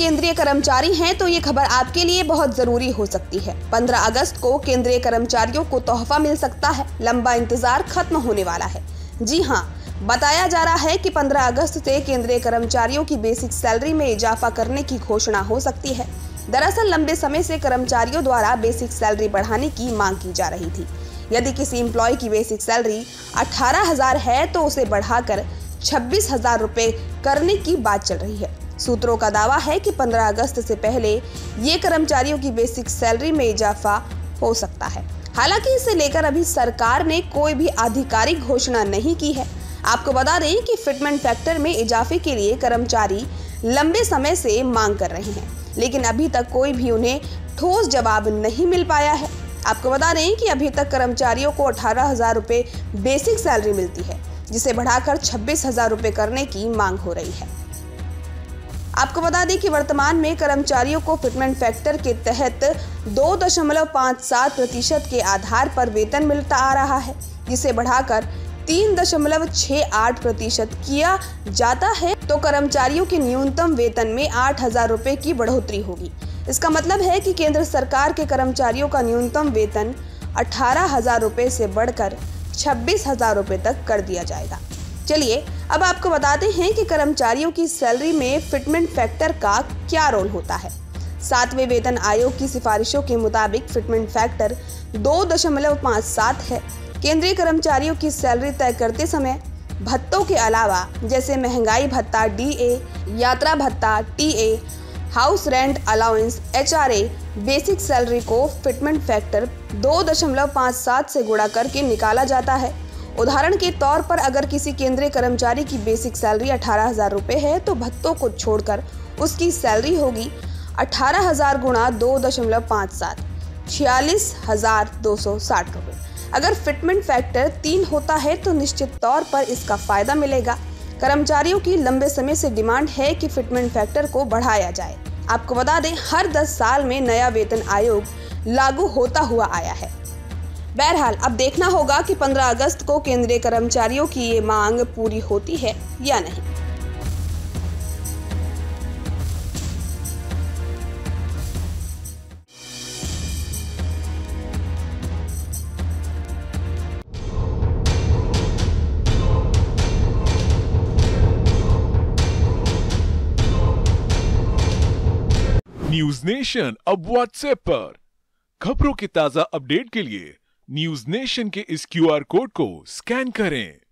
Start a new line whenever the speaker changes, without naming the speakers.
केंद्रीय कर्मचारी हैं तो ये खबर आपके लिए बहुत जरूरी हो सकती है। 15 अगस्त को केंद्रीय कर्मचारियों को तोहफा मिल सकता है। लंबा इंतजार खत्म होने वाला है। जी हाँ, बताया जा रहा है कि 15 अगस्त से केंद्रीय कर्मचारियों की बेसिक सैलरी में इजाफा करने की घोषणा हो सकती है। दरअसल लंबे समय से कर्मचारियों द्वारा बेसिक सैलरी बढ़ाने की मांग की जा रही थी। यदि किसी एम्प्लॉय की बेसिक सैलरी 18,000 है तो उसे बढ़ाकर 26,000 रुपए करने की बात चल रही है। सूत्रों का दावा है कि 15 अगस्त से पहले ये कर्मचारियों की बेसिक सैलरी में इजाफा हो सकता है। हालांकि इसे लेकर अभी सरकार ने कोई भी आधिकारिक घोषणा नहीं की है। आपको बता दें कि फिटमेंट फैक्टर में इजाफे के लिए कर्मचारी लंबे समय से मांग कर रहे हैं, लेकिन अभी तक कोई भी उन्हें ठोस जवाब नहीं मिल पाया है। आपको बता दें कि अभी तक कर्मचारियों को 18,000 रुपए बेसिक सैलरी मिलती है, जिसे बढ़ाकर 26,000 रुपए करने की मांग हो रही है। आपको बता दें कि वर्तमान में कर्मचारियों को फिटमेंट फैक्टर के तहत 2.57% के आधार पर वेतन मिलता आ रहा है, जिसे बढ़ाकर 3.68% किया जाता है तो कर्मचारियों के न्यूनतम वेतन में 8,000 रुपए की बढ़ोतरी होगी। इसका मतलब है कि केंद्र सरकार के कर्मचारियों का न्यूनतम वेतन 18,000 रुपए से बढ़कर 26,000 रुपए तक कर दिया जाएगा। चलिए अब आपको बताते हैं कि कर्मचारियों की सैलरी में फिटमेंट फैक्टर का क्या रोल होता है। 7वें वेतन आयोग की सिफारिशों के मुताबिक फिटमेंट फैक्टर 2.57 है। केंद्रीय कर्मचारियों की सैलरी तय करते समय भत्तों के अलावा जैसे महंगाई भत्ता DA, यात्रा भत्ता TA, house rent allowance HRA, basic salary को फिटमेंट फैक्टर 2.57 से गुणा करके निकाला जाता है। उदाहरण के तौर पर अगर किसी केंद्रीय कर्मचारी की बेसिक सैलरी 18,000 रुपए है तो भत्तों को छोड़कर उसकी सैलरी होगी 18,000 गुणा 2.57, 46,260 रुपए। अगर फिटमेंट फैक्टर 3 होता है तो निश्चित तौर पर इसका फायदा मिलेगा। कर्मचारियों की लंबे समय से डिमांड है कि फिटमेंट फैक्टर को बढ़ाया जाए। आपको बता दें, हर 10 साल में नया वेतन आयोग लागू होता हुआ आया है। बहरहाल अब देखना होगा कि 15 अगस्त को केंद्रीय कर्मचारियों की ये मांग पूरी होती है या नहीं।
न्यूज नेशन अब व्हाट्सएप पर खबरों के ताजा अपडेट के लिए न्यूज नेशन के इस QR कोड को स्कैन करें।